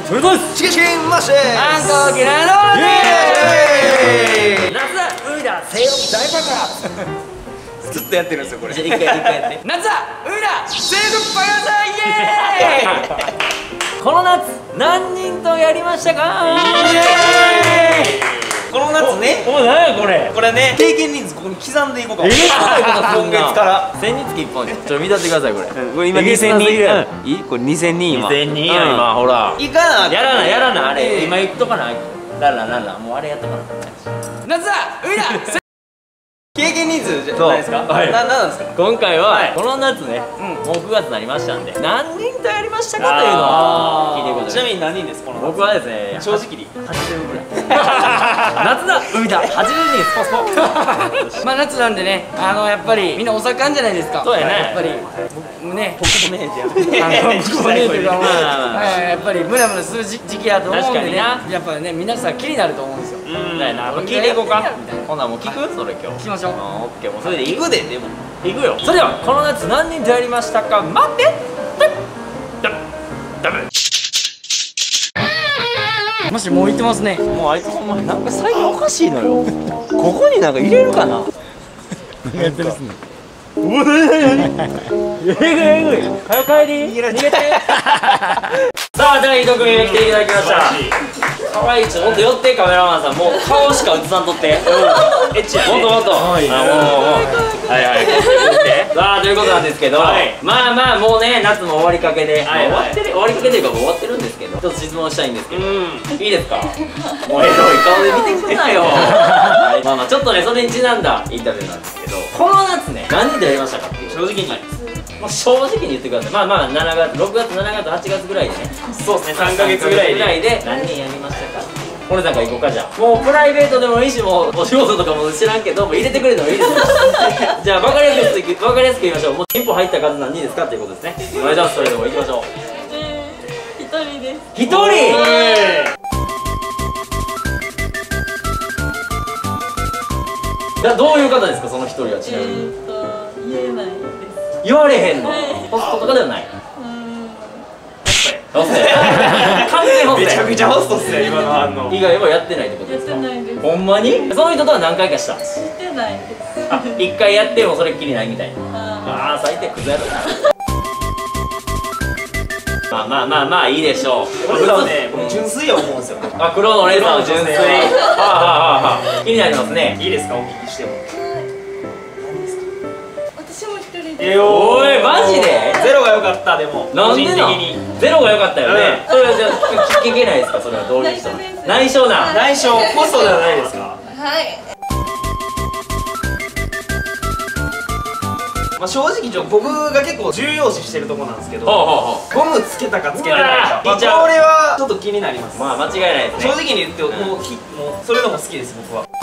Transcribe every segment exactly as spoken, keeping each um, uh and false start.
それとです。 チキチキンマッシュです。 反抗期なので夏だ海だ性欲大爆発。 ずっとやってるんですよこれ。 じゃあ一回一回やって。夏だ海だ性欲爆発イエーイ。この夏何人とやりましたか。イエーイ。 この夏ね。 お、何やこれ。 これね、経験人数ここに刻んでいこうかも。 えげつないことすんな。 今月から千につき一本。ちょっと見たってくださいこれ。 これ今にせんにんいるやろ。いい？これにせんにん今。 にせんにんや今ほら。 いかな。 やらなやらなあれ今言っとかな。ララララもうあれやったから。夏だ海だ。 経験人数じゃそうないですか。 はいな、なんですか。 今回は、 はい、 この夏ね、うん、もうくがつになりましたんで何人とやりましたかというのを聞いていこうと思います。 ちなみに何人ですこの僕はですね正直にはちじゅうぐらい夏だ海だはちじゅうにんスポスポまあ夏なんでね、あのやっぱりみんなお盛んじゃないですか。 そうやねやっぱり僕ね僕もねじゃあの僕もねというかまあやっぱりムラムラする時期やと思うんでね、 確かにやっぱりね皆さん気になると思うんですよ。 うんだよな。聞いていこうか。ほんならもう聞くそれ今日聞きましょう。 オッケーもうそれで行くででも行くよ。それではこの夏何人とやりましたか。待ってダメダメ。 もしもう言ってますね。 もうあいつほんまなんか最近おかしいのよ。ここになんか入れるかな。 何やってるっすね。 うわなになになに。えぐいえぐい。はよ帰り。逃げて。さあ第一組目来ていただきました。可愛いちょっと寄ってカメラマンさんもう顔しか映さんとって。エッチもっともっと。あもうもうはいはい。さあということなんですけど、まあまあもうね夏も終わりかけで終わってる終わりかけというかもう終わってるんですけど、ちょっと質問したいんですけど、いいですか。もうエロい顔で見てくれなよ。まあまあちょっとねそれにちなんだインタビューなんですけど、この夏ね何人でやりましたかっていう正直に。もう正直に言ってください。まあまあしちがつろくがつしちがつはちがつぐらいでね。そうですねさんかげつぐらいで何人やりましたか。これなんか行こうか。じゃあもうプライベートでもいいしもうお仕事とかも知らんけども入れてくれるのもいいですよ。じゃあ分かりやすく分かりやすく言いましょう。もう一歩入った数何人ですかっていうことですね。お願いします。それでも行きましょう。 一人です。 一人。どういう方ですかその一人は。ちなみにえっと言えないです。 言われへんの。ホストとかではない。ホスト完全ホスト。 めちゃくちゃホストっすね今の反応。 以外はやってないってことやっですか。 てないです。 ほんまにその人とは何回かした。 してないです。 あ一回やってもそれっきりないみたいな。 あああ最低クズやろな。まあまあまあまあいいでしょう。 これはね僕純粋や思うんですよ。 あ黒のお姉さんの純粋。はあはあはあ気になりますね。 いいですかお聞きしても。 私も一人です。 えおいマジで。 ゼロが良かったでもなんでな個人的にゼロが良かったよね。それはじゃあ聞けないですかそれはどういう人。内緒な。 内緒ホストではないですか。 はい。 まあ正直ちょ僕が結構重要視してるところなんですけど、 ほうほうほゴムつけたかつけてないか、 うわーまあこれはちょっと気になります。 う。まあ間違いないですね。 正直に言ってもうひもうそれでも好きです僕は。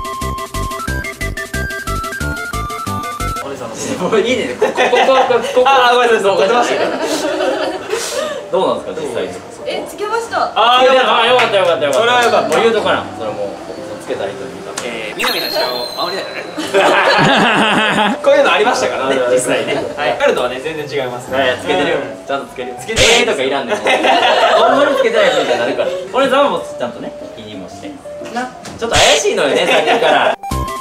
お姉さんのもういいね。ここここここ。 ああごめんなさい。 どう撮ってましたよ。 どうなんですか実際。 えつけました。 あああよかったよかったよかった。 それはよかったもう言うとかな。それはもうつけた人に見た。 えー、南の下を守りたいよね。こういうのありましたからね実際ね。はい。カルトはね全然違いますね。 はいつけてるよ。ちゃんとつける。つけてないえーとかいらんねん。ほんまにつけてない人みたいになるから。俺さんもちゃんとね気にもして。なちょっと怪しいのよねさっきから。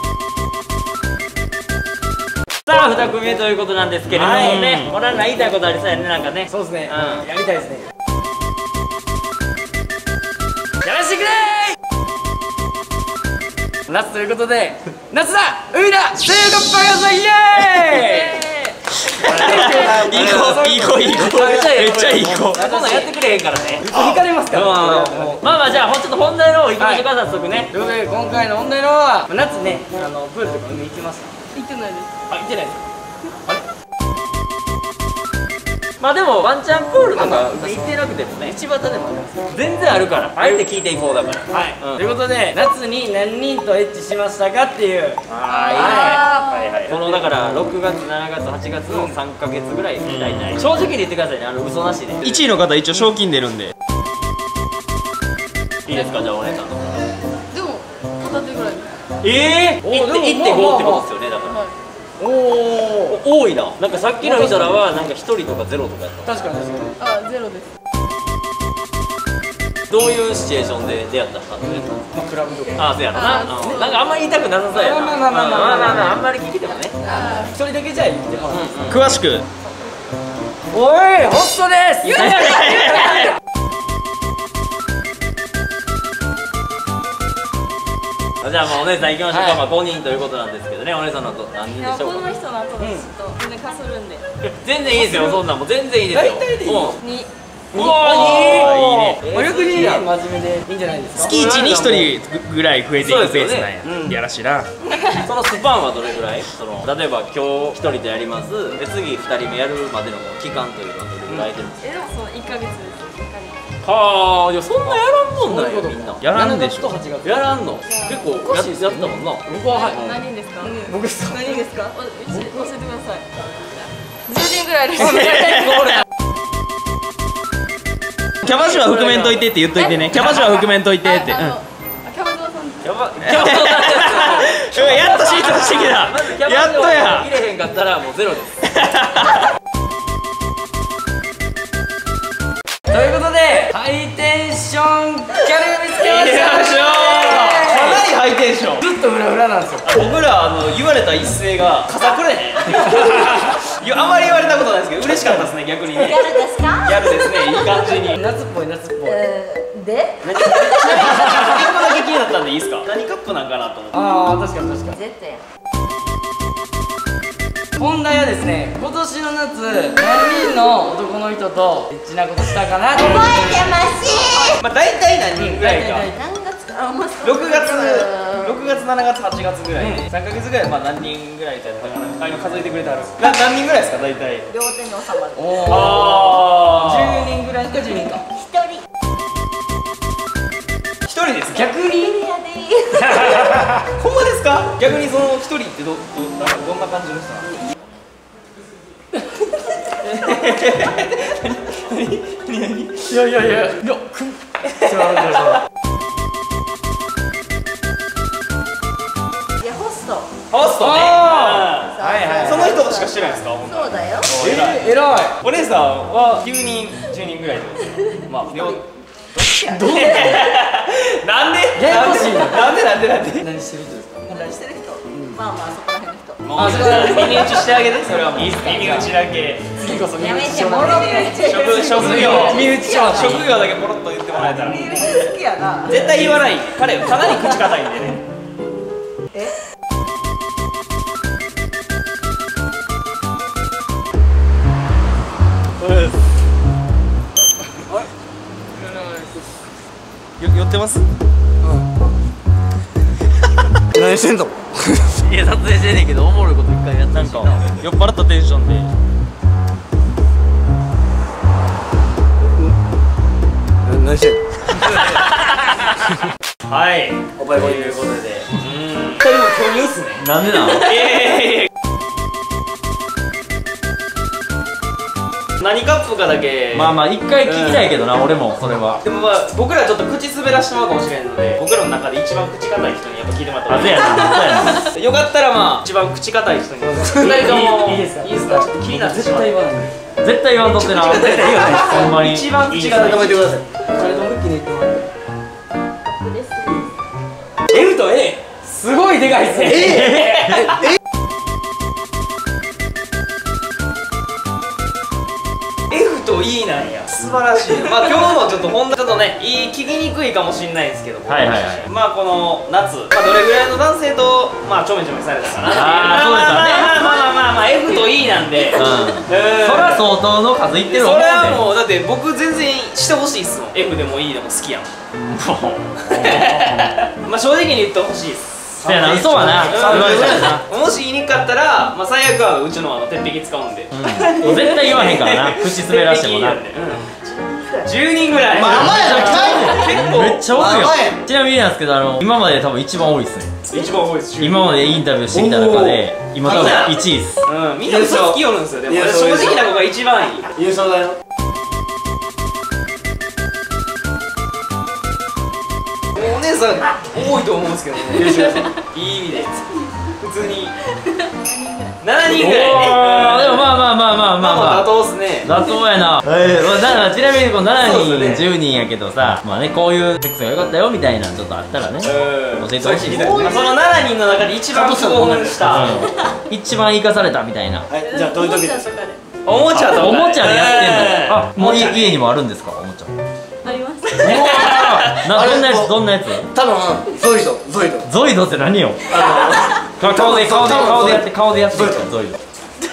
さあに組目ということなんですけれどもね、俺ら言いたいことありそうやねなんかね。 そうですね。 うんやりたいですね。 やらしてくれー。 夏ということで夏だ海だ性欲爆発イエーイ。 いい子いい子いい子めっちゃいい子。 こんなんやってくれへんからね。 引かれますから。 まあまあじゃあちょっと本題の方行きましょうか早速ね。 ということで今回の問題のは夏ねあのプールとか海行きますか。 行ってないです。 あ行ってないですか。 まあでもワンチャンプールとか行ってなくてもね道端でもありますよ。 全然あるからあえて聞いていこうだから。 はい、 うんということで夏に何人とエッチしましたかっていう。 あああいいね。はいはい。このだからろくがつしちがつはちがつのさんかげつぐらい大体正直に言ってくださいね。あの嘘なしで。 いちいの方一応賞金出るんで。 いいですかじゃあお姉さんの。 でも片手ぐらいです。 ええおでもいってんごってことですよねだから。 はい。 おお多いな。なんかさっきの見たらはなんかひとりとかゼロとかやった。 確かに確かに。 あゼロです。 どういうシチュエーションで出会ったかっていうまあクラブとかああそうやろな、うん、なんかあんまり言いたくなさそうやな。 まあまあまあまあまあまあまあまああんまり聞いてもね。 一人だけじゃあ言っても詳しく。 おいホストです言うなじゃあまあお姉さん行きましょうか。 はいまあごにんということなんですけどね。お姉さんのと何人いや、 でしょうか。 この人の後です。ちょっとみんなかするんで。 全然いいですよ。そんなんもう全然いいですよ。 大体でいいうんに。 うわーいいね。 まあ逆に真面目でいいんじゃないですか。 月いちにひとりぐらい増えていくペースなんや。 そうですよねうんやらしいな。 そのスパンはどれぐらい？その例えば今日一人でやります。で次二人目やるまでの期間というのはどれぐらい空いてるんですか？ え、でもその一ヶ月です。一ヶ月。 はあ、いやそんなやらんもんなんよみんな。 やらんでしょ。 しちがつとはちがつやらんの。結構ややったもんな。 僕ははい何人ですか？ 僕です何人ですか？お、うち教えてください。十人ぐらいです。 キャバ嬢は覆面といてって言っといてね。キャバ嬢は覆面といてって。うん。 あのあキャバ嬢さん。 やば、やばうんやっとシートしてきた。 まずキャバやっと嬢や入。れへんかったらもうゼロです。 ということでハイテンションギャル見つけましたよいしょかなりハイテンションずっとフラフラなんですよ僕らあの言われた一声が傘くれへんいやあまり言われたことないですけど嬉しかったですね逆にねギャルですか？ ギャルですねいい感じに夏っぽい夏っぽいえーで？ ちなみに一個だけ気になったんでいいですか何カップなんかなと思ってああ確かに確かに Z や。 本題はですね今年の夏何人の男の人とエッチなことしたかな覚えてますし。 まあ大体何人ぐらいか大体何月からまさろくがつろくがつしちがつはちがつぐらいでさんかげつぐらいまあ何人ぐらいだったかなあ今数えてくれてあるな何人ぐらいですか大体両手に収まる。 おおあーじゅうにんぐらいかじゅうにんか一人。 一人ですか逆にやで。 ほんまですか逆にその一人ってどどなんかどんな感じの人なのいやいやいやいやくんいやホスト。 ホストねあうんはいはいその人しかしてないですかほんならそうだよ。 お偉いえー、偉いお姉さんはきゅうにんじゅうにんぐらいってことですかまあ両どうなんでややこしいななんでなんでなんで何してる人ですか何してる人？まあまあそこら辺の人。 もうそれは耳打ちしてあげてそれはもういいっすか耳打ちだけ次こそやめてもろみ打ち。 職職業身内ちゃう職業だけポロッと言ってもらえたら身内好きやな。 絶対言わない彼かなり口堅いんでねえ？ よ寄ってます？ 何してんのいや撮影してんねんけどおもろいこと一回やったなんか酔っ払ったテンションで。 何してんのはいおばいということで。 うん二人も巨乳っすねなんでなん？ いやいやいや何カップかだけまあまあ一回聞きたいけどな、俺もそれは。 でもまあ僕らちょっと口滑らしてもらうかもしれないので僕らの中で一番口硬い人にやっぱ聞いてもらったあ、そうやな、そうやな。 よかったらまあ一番口硬い人に二人ともいいですかいいですかちょっと気になってしまう絶対言わない絶対言わんとってな。 口が出てるよねほんまに。 一番口が出てるください二人とも一気に言ってもらって L と A すごいでかいっすね F と E なんや素晴らしいまあ今日のちょっとほんとちょっとねいい聞きにくいかもしれないですけどはいはいはいまあこの夏、まあ、どれぐらいの男性とまあちょめちょめされたかなっていうあーそうですよねまあまあまあまあまあ F と E なんでうん。 うんそれは相当の数いってる思うそれはねもうだって僕全然してほしいっすもん F でも E でも好きやんまあ正直に言ってほしいっすそうやな、嘘はな、言われたらな。 うんもし言いにくかったら、まあ、最悪はうちのあの鉄壁使うんで、 うんもう絶対言わへんからな、口滑らしてもな。 じゅうにんぐらいまあまあやな結構めっちゃ多いよまあまあや。 ちなみになんですけど、あの、今まで多分一番多いっすね。 一番多いです今までインタビューしてきた中で、今多分いちいっす。 うん、みんな嘘つきよるんですよでも優勝正直な子が一番いい優勝だよお姉さん多いと思うんですけどねいい意味で普通にななにんぐらいね。 おーでもまあまあまあまあまあまあまあ妥当っすね。 妥当やな。えー、だからちなみにこの7人、 そうですねじゅうにんやけどさ、まあね、こういうセックスが良かったよみたいなちょっとあったらね、教うん。 えてほしいです。 そのななにんの中で一番興奮したうん一番生かされたみたいな。 はいじゃあどういう時ですか。 おもちゃとか。 おもちゃでやってんの。あ、もう家おもちゃ家にもあるんですか、おもちゃ。 ありますな、どんなやつ、どんなやつ。 多分ゾイドゾイドゾイドって何よ。顔顔で顔で顔でやって顔でやってゾイド。ゾイド。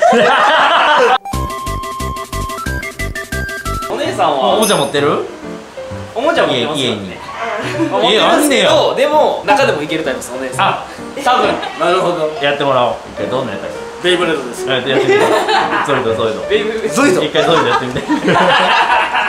お姉さんはおもちゃ持ってる？ おもちゃ持っ家てますよ家に。 持ってますけど、でも中でもいけるタイプですお姉さん。 あ、 多分なるほどやってもらおう。一回どんなやつだっベイブレードですけ？やってやってみて。ゾイドゾイド。 ベイブゾイド一回ゾイドやってみて。